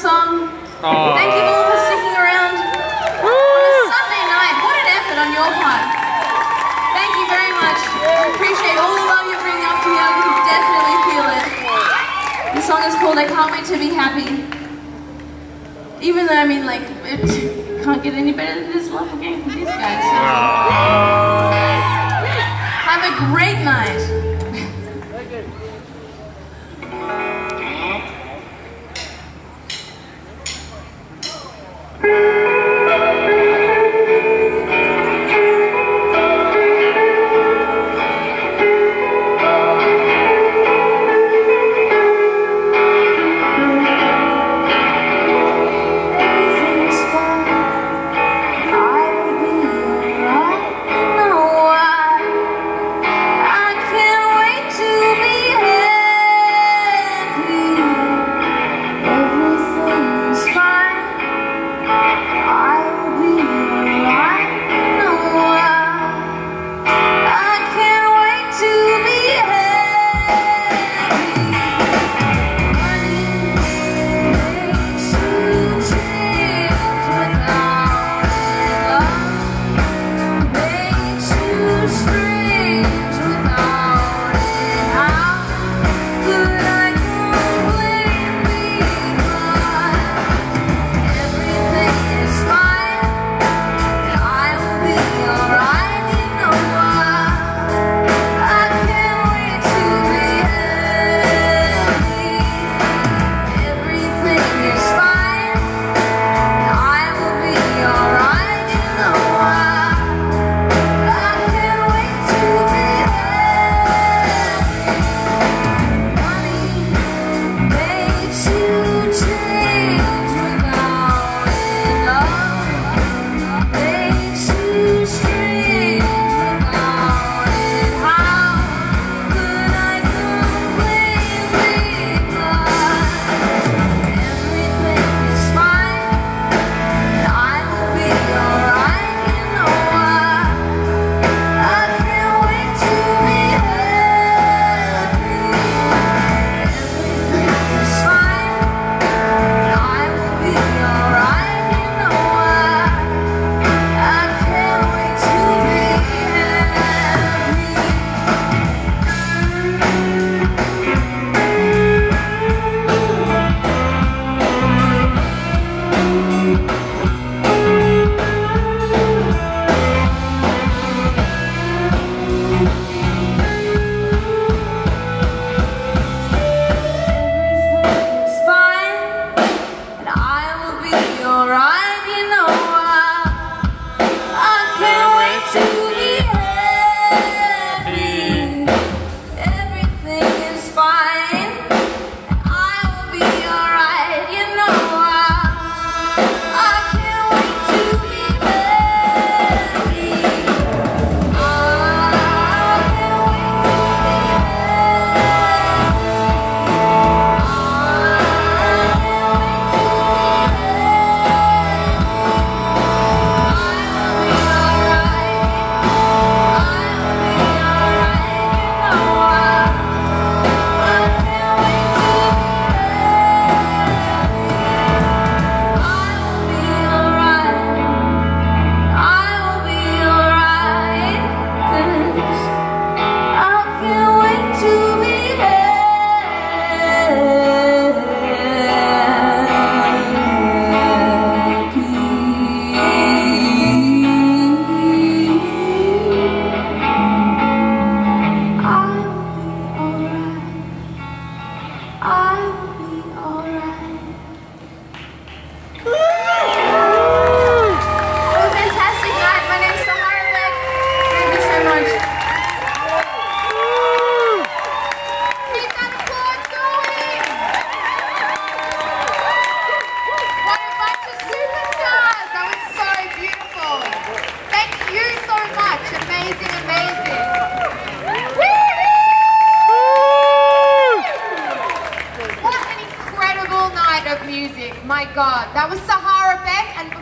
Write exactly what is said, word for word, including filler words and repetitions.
song. Aww. Thank you all for sticking around on a Sunday night. What an effort on your part. Thank you very much. I appreciate all the love you're bringing up here. We can definitely feel it. The song is called I Can't Wait to Be Happy. Even though, I mean, like, it can't get any better than this love game for these guys. So. Have a great night. My God, that was Sahara Beck and